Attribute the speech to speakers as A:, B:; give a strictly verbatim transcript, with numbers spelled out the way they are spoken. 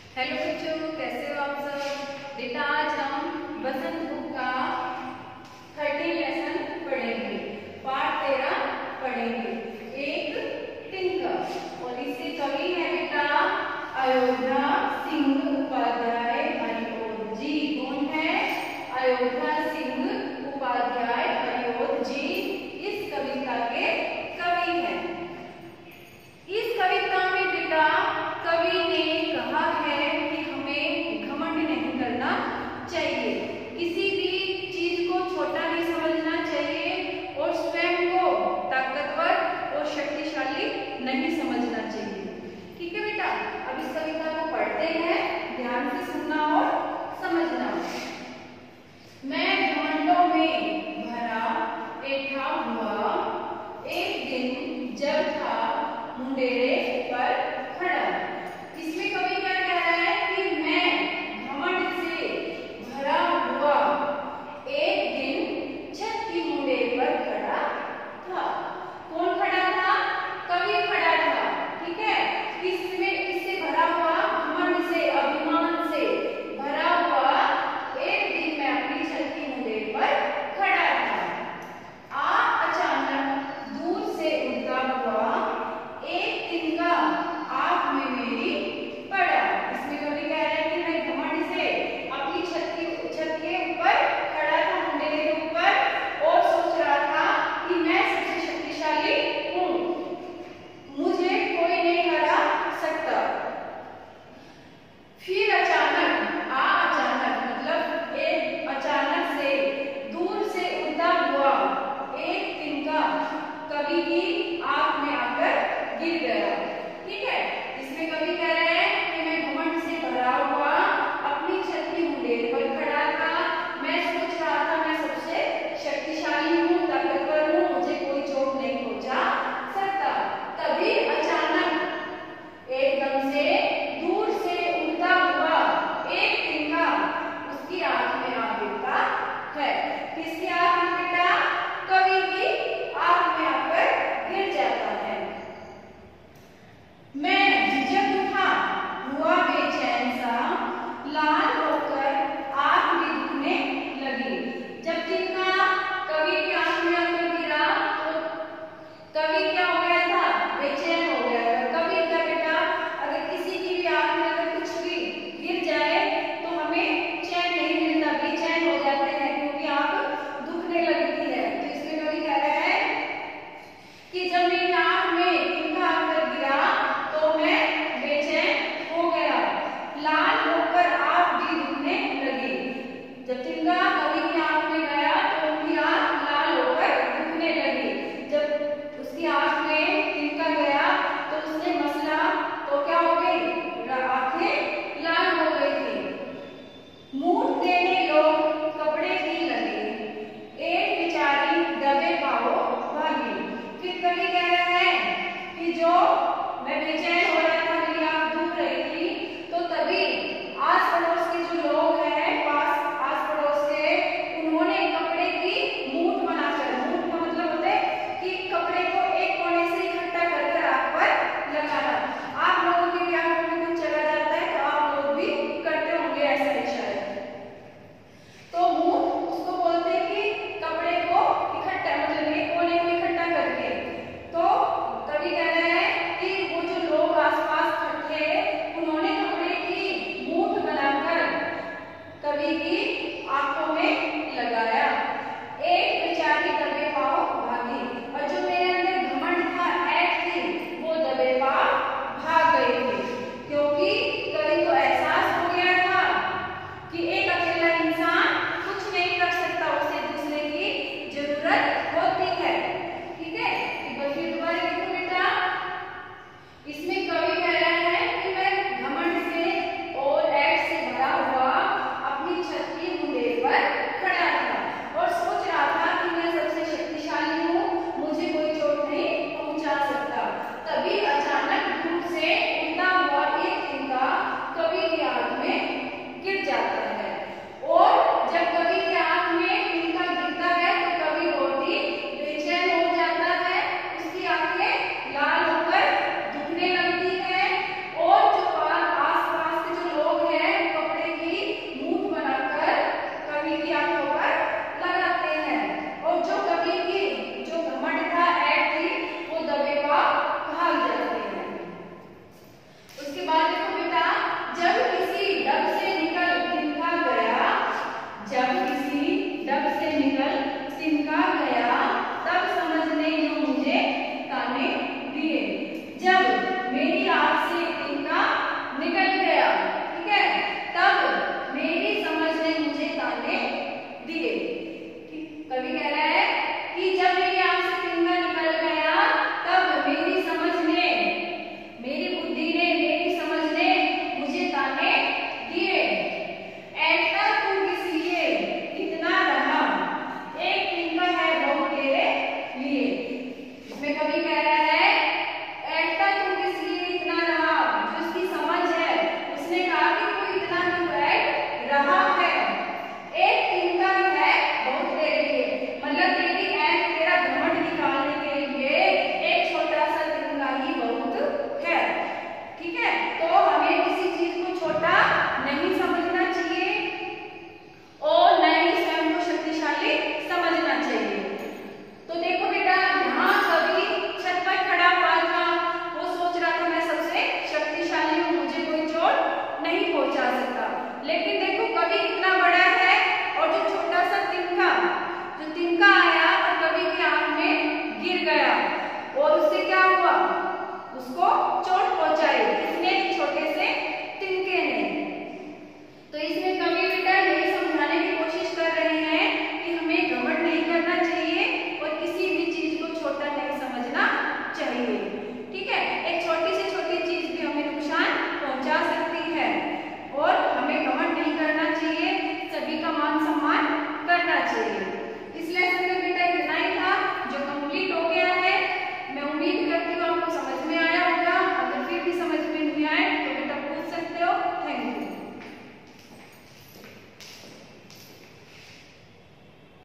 A: Hello बच्चों, कैसे हो आप सब। बेटा आज हम बसंत बुक का थर्टीन लेसन पढ़ेंगे। पाठ तेरह पढ़ेंगे। एक टिंकर। और इससे कवि है बेटा अयोध्या सिंह उपाध्याय हरिओद जी। कौन है? अयोध्या सिंह उपाध्याय हरिओद जी इस कविता के कवि हैं। इस कविता में बेटा कवि ने कहा है कि हमें घमंड नहीं करना चाहिए, किसी भी चीज को छोटा नहीं समझना चाहिए और स्वयं को ताकतवर और शक्तिशाली नहीं समझना चाहिए। ठीक है बेटा, अब इस कविता को पढ़ते हैं, ध्यान से सुनना और समझना। मैं घमंडों में भरा ऐठा हुआ एक दिन जब था मुंडेरे पर खड़ा। इसमें कवि क्या कह रहा है कि मैं घमंड से भरा हुआ एक दिन छत की मुंडेर पर खड़ा था। कौन खड़ा था? कवि खड़ा था। ठीक है, इसमें इससे भरा हुआ घमंड से, अभिमान से भरा हुआ एक दिन मैं अपनी छत की मुंडेर पर खड़ा था। आ अचानक दूर से उड़ता हुआ एक तिनका आंख में मेरी पड़ा। इसमें कवि कह रहे हैं कि मैं घमंड से अपनी छत की छत के ऊपर खड़ा था, मुंडेरे के ऊपर, और सोच रहा था कि मैं सबसे शक्तिशाली हूँ, मुझे कोई नहीं हरा सकता। फिर अचानक, आ अचानक मतलब एक अचानक से दूर से उड़ता हुआ एक तिनका कवि की आंख में आकर गिर गया। ठीक है, इसमें कवि कह रहे हैं कि मैं घमंड से भरा हुआ अपनी छत की मुंडेर पर खड़ा था। मैं सोच रहा था मैं सबसे शक्तिशाली हूँ, ताकतवर हूँ, मुझे कोई चोट नहीं पहुंचा सकता। तभी अचानक एकदम से दूर से उड़ता हुआ एक तिनका उसकी आंख में आ गिरता है। किसकी आंख में बेटा? कवि की आंख में आकर गिर जाता है। मैं झिझक उठा, हुआ बेचैन सा, लाल होकर आंख भी दुखने लगी। जब तिनका कवि की आंख में आकर गिरा तो कवि क्या हो गया था? बेचैन हो गया था। कवि क्या बेटा, अगर किसी की भी आंख में अगर कुछ भी गिर जाए तो हमें चैन नहीं मिलता, बेचैन हो जाते हैं क्योंकि आंख दुखने लगती है। तो इसमें कवि कह रहे हैं कि जब मेरी आंख में तिनका आकर गिरा तो मैं बेचैन हो गया, लाल होकर आंख भी दुखने लगी। जब तिनका कवि की आंख में गया तो उनकी आंख लाल होकर दुखने लगी। जब उसकी आंख में तिनका गया तो उसने मसला तो क्या हो गई? आंखें लाल हो गई थी। मूठ देने लोग कपड़े की लगे, एक बेचारी दबे पाओ भागी। फिर कवि कह रहे हैं कि जो मैं बेचैन हो रहा था, मेरी आंख दुख रही थी, तो तभी आस पड़ोस के जो लोग हैं, पास आस पड़ोस के, उन्होंने कपड़े की मूठ बनाकर, मूठ का मतलब होता है कि कपड़े को एक कोने से इकट्ठा कर कर आंख पर लगाना। आप लोगों की भी आंखों में कुछ चला जाता है तो आप लोग भी करते होंगे ऐसा ही शायद। तो मूठ उसको बोलते हैं कि कपड़े को इकट्ठा, मतलब एक कोने को इकट्ठा करके। तो कवि कह रहे हैं कि वो जो लोग आसपास थे उन्होंने कपड़े की मूठ बनाकर कवि की आंखों में लगाया। एक बेचारी दबे पाओ भागी, और जो मेरे अंदर घमंड था, ऐठ थी, वो दबे पाओ